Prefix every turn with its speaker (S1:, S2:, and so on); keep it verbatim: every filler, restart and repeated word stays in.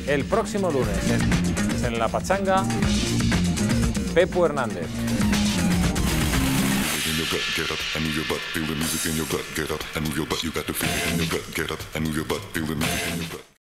S1: el próximo lunes en, en La Pachanga, Pepu Hernández.
S2: Get up and move your butt, feel the music in your gut. Get up and move your butt, you got to feel it in your gut. Get up and move your butt, feel the music in your gut.